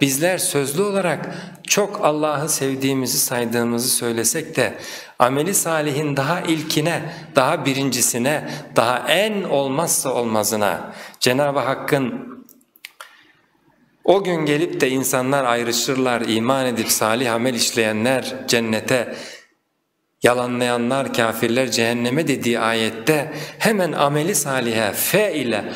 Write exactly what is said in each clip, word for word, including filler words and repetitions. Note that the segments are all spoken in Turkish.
bizler sözlü olarak çok Allah'ı sevdiğimizi saydığımızı söylesek de ameli salihin daha ilkine, daha birincisine, daha en olmazsa olmazına Cenab-ı Hakk'ın o gün gelip de insanlar ayrışırlar, iman edip salih amel işleyenler cennete, yalanlayanlar, kafirler cehenneme dediği ayette hemen ameli salihe fe ile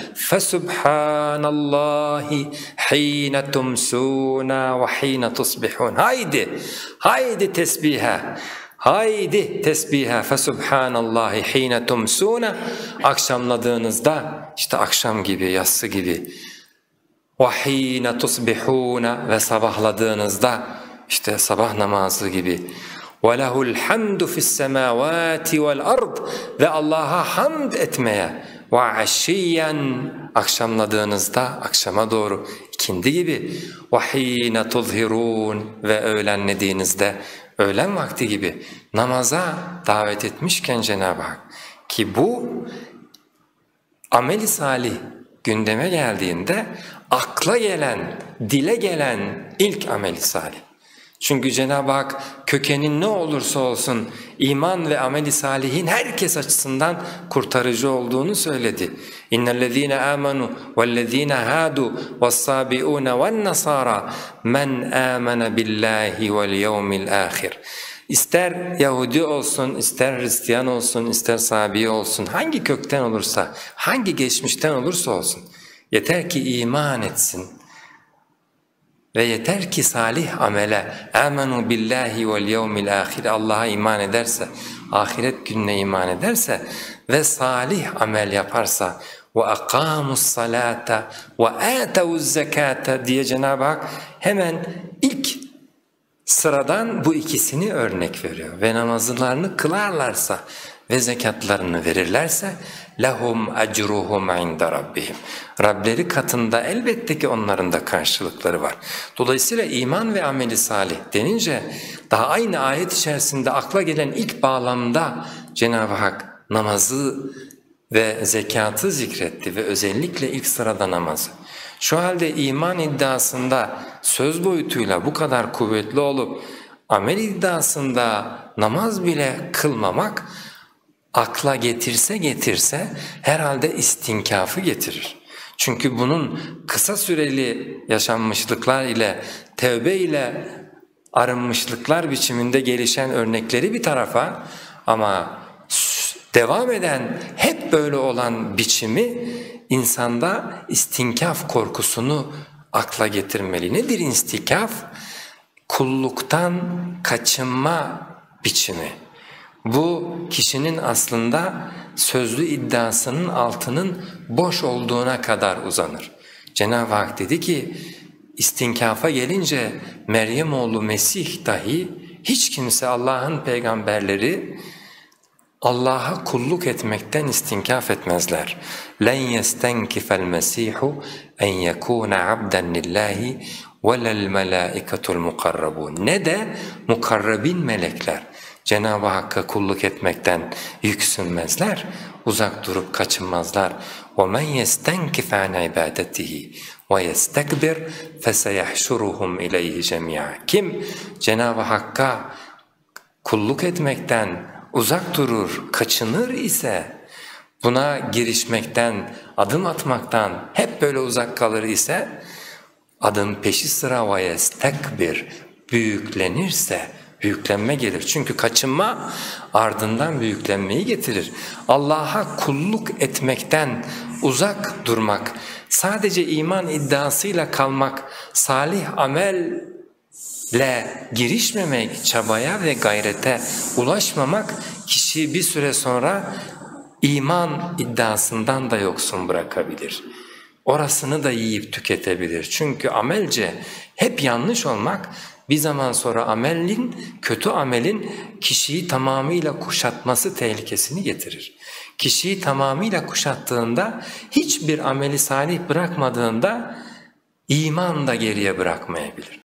fesubhanallahi hine tumsuna ve hine tusbihun. Haydi, haydi tesbihe, haydi tesbihe fesubhanallahi hine tumsuna, akşamladığınızda işte akşam gibi, yatsı gibi, ve hine tusbihuna, ve sabahladığınızda işte sabah namazı gibi. وَلَهُ الْحَمْدُ فِي السَّمَاوَاتِ وَالْأَرْضِ, ve Allah'a hamd etmeye, وَعَشِيًّا, akşamladığınızda, akşama doğru, ikindi gibi, وَحِينَ تُظْهِرُونَ, ve öğlenlediğinizde, öğlen vakti gibi namaza davet etmişken Cenab-ı Hak, ki bu amel-i salih gündeme geldiğinde akla gelen, dile gelen ilk amel-i salih. Çünkü Cenab-ı Hak kökenin ne olursa olsun iman ve amel-i salihin herkes açısından kurtarıcı olduğunu söyledi. İnnellezîne âmenû vellezîne hâdû ve's-sâbiûne ve'n-nasârâ men âmene billâhi vel yevmil âhir. İster Yahudi olsun, ister Hristiyan olsun, ister Sabi olsun, hangi kökten olursa, hangi geçmişten olursa olsun, yeter ki iman etsin. Ve yeter ki salih amele, amenu billahi vel yevmil ahir, Allah'a iman ederse, ahiret gününe iman ederse ve salih amel yaparsa, ve akamus salata ve atavuz zekata diye Cenab-ı Hak hemen ilk sıradan bu ikisini örnek veriyor. Ve namazlarını kılarlarsa ve zekatlarını verirlerse lahum ecruhum inde rabbihim, Rableri katında elbette ki onların da karşılıkları var. Dolayısıyla iman ve ameli salih denince daha aynı ayet içerisinde akla gelen ilk bağlamda Cenab-ı Hak namazı ve zekatı zikretti ve özellikle ilk sırada namazı. Şu halde iman iddiasında söz boyutuyla bu kadar kuvvetli olup amel iddiasında namaz bile kılmamak akla getirse getirse herhalde istinkafı getirir. Çünkü bunun kısa süreli yaşanmışlıklar ile, tevbe ile arınmışlıklar biçiminde gelişen örnekleri bir tarafa, ama devam eden, hep böyle olan biçimi insanda istinkaf korkusunu akla getirmeli. Nedir istinkaf? Kulluktan kaçınma biçimi. Bu kişinin aslında sözlü iddiasının altının boş olduğuna kadar uzanır. Cenab-ı Hak dedi ki istinkafa gelince Meryem oğlu Mesih dahi, hiç kimse, Allah'ın peygamberleri Allah'a kulluk etmekten istinkaf etmezler. لَنْ يَسْتَنْكِفَ الْمَسِيحُ اَنْ يَكُونَ عَبْدًا لِلّٰهِ وَلَا الْمَلَائِكَةُ الْمُقَرَّبُونَ, ne de mukarrabin melekler Cenab-ı Hakk'a kulluk etmekten yüksünmezler, uzak durup kaçınmazlar. وَمَنْ يَسْتَنْكِفَ عَنْ عِبَادَتِهِ وَيَسْتَكْبِرْ فَسَيَحْشُرُهُمْ اِلَيْهِ جَمِيعًا. Kim Cenab-ı Hakk'a kulluk etmekten uzak durur, kaçınır ise, buna girişmekten, adım atmaktan hep böyle uzak kalır ise, adım peşi sıra وَيَسْتَكْبِرْ, büyüklenirse, büyüklenme gelir. Çünkü kaçınma ardından büyüklenmeyi getirir. Allah'a kulluk etmekten uzak durmak, sadece iman iddiasıyla kalmak, salih amelle girişmemek, çabaya ve gayrete ulaşmamak kişiyi bir süre sonra iman iddiasından da yoksun bırakabilir. Orasını da yiyip tüketebilir. Çünkü amelce hep yanlış olmak bir zaman sonra amelin, kötü amelin kişiyi tamamıyla kuşatması tehlikesini getirir. Kişiyi tamamıyla kuşattığında, hiçbir ameli salih bırakmadığında iman da geriye bırakmayabilir.